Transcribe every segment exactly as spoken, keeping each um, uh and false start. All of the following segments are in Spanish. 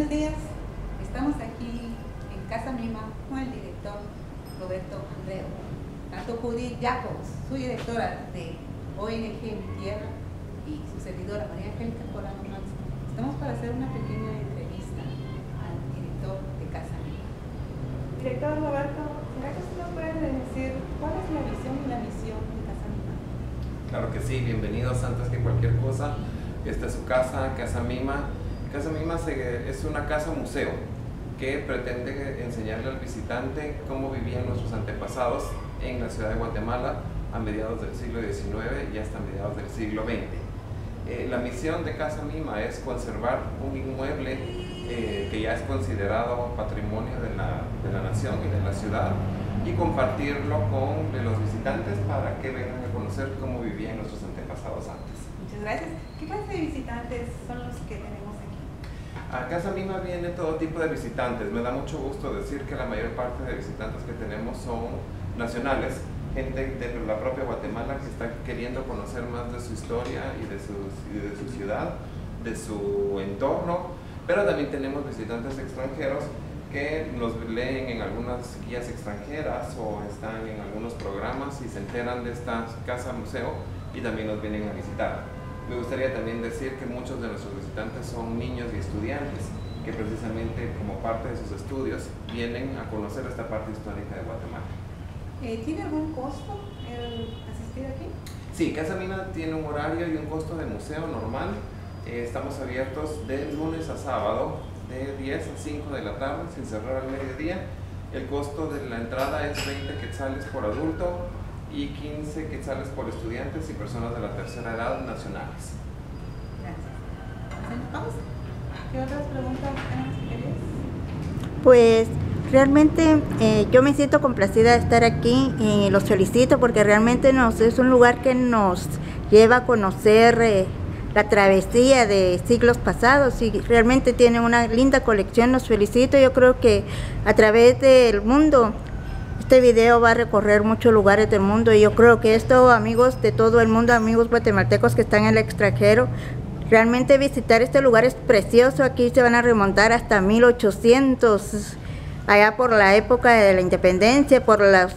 Buenos días, estamos aquí en Casa Mima con el director Roberto Andreu, tanto Judith Jacobs, su directora de O N G Mi Tierra, y su servidora María Angélica Colado Manso. Estamos para hacer una pequeña entrevista al director de Casa Mima. Director Roberto, ¿será que usted nos puede decir cuál es la visión y la misión de Casa Mima? Claro que sí, bienvenidos. Antes que cualquier cosa, esta es su casa, Casa Mima. Casa Mima es una casa museo que pretende enseñarle al visitante cómo vivían nuestros antepasados en la ciudad de Guatemala a mediados del siglo diecinueve y hasta mediados del siglo veinte. Eh, la misión de Casa Mima es conservar un inmueble eh, que ya es considerado patrimonio de la, de la nación y de la ciudad, y compartirlo con los visitantes para que vengan a conocer cómo vivían nuestros antepasados antes. Muchas gracias. ¿Qué clase de visitantes son los que tenemos aquí? A Casa Mima viene todo tipo de visitantes. Me da mucho gusto decir que la mayor parte de visitantes que tenemos son nacionales, gente de la propia Guatemala que está queriendo conocer más de su historia y de su, y de su ciudad, de su entorno, pero también tenemos visitantes extranjeros que nos leen en algunas guías extranjeras o están en algunos programas y se enteran de esta casa museo y también nos vienen a visitar. Me gustaría también decir que muchos de nuestros visitantes son niños y estudiantes que precisamente como parte de sus estudios vienen a conocer esta parte histórica de Guatemala. Eh, ¿Tiene algún costo el asistir aquí? Sí, Casa Mima tiene un horario y un costo de museo normal. Eh, estamos abiertos de lunes a sábado de diez a cinco de la tarde sin cerrar al mediodía. El costo de la entrada es veinte quetzales por adulto y quince quetzales por estudiantes y personas de la tercera edad nacionales. Gracias. ¿Vamos? ¿Qué otras preguntas tenemos, queridas? Pues realmente eh, yo me siento complacida de estar aquí y los felicito porque realmente nos, es un lugar que nos lleva a conocer eh, la travesía de siglos pasados y realmente tiene una linda colección. Los felicito. Yo creo que a través del mundo este video va a recorrer muchos lugares del mundo y yo creo que esto, amigos de todo el mundo, amigos guatemaltecos que están en el extranjero, realmente visitar este lugar es precioso. Aquí se van a remontar hasta mil ochocientos, allá por la época de la independencia, por los,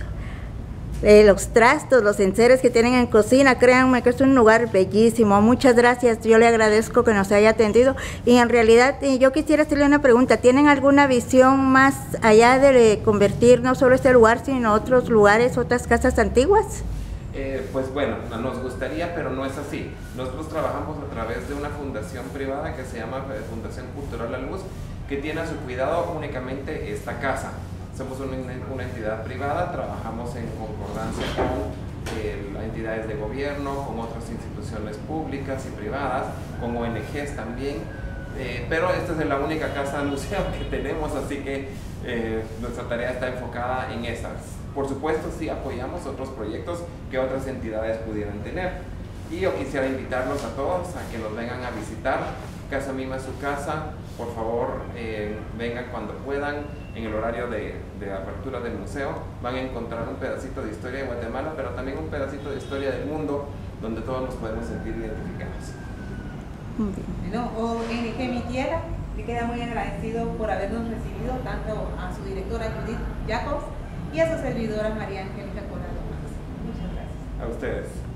eh, los trastos, los enseres que tienen en cocina. Créanme que es un lugar bellísimo. Muchas gracias, yo le agradezco que nos haya atendido. Y en realidad eh, yo quisiera hacerle una pregunta. ¿Tienen alguna visión más allá de convertir no solo este lugar, sino otros lugares, otras casas antiguas? Eh, pues bueno, nos gustaría, pero no es así. Nosotros trabajamos a través de una fundación privada que se llama Fundación Cultural La Luz, que tiene a su cuidado únicamente esta casa. Somos una, una entidad privada, trabajamos en concordancia con eh, entidades de gobierno, con otras instituciones públicas y privadas, con O N Ges también, eh, pero esta es la única casa museo que tenemos, así que eh, nuestra tarea está enfocada en esas. Por supuesto, sí apoyamos otros proyectos que otras entidades pudieran tener. Y yo quisiera invitarlos a todos a que nos vengan a visitar. Casa Mima es su casa. Por favor, eh, vengan cuando puedan. En el horario de, de apertura del museo van a encontrar un pedacito de historia de Guatemala, pero también un pedacito de historia del mundo donde todos nos podemos sentir identificados. Bueno, O N G Mi Tierra le queda muy agradecido por habernos recibido, tanto a su directora Judith Jacobs y a su servidora María Angélica Colado Manso. Muchas gracias. A ustedes.